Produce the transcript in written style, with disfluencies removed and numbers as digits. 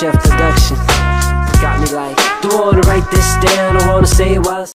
Chef Production. Got me like, do I wanna write this down? I wanna say it while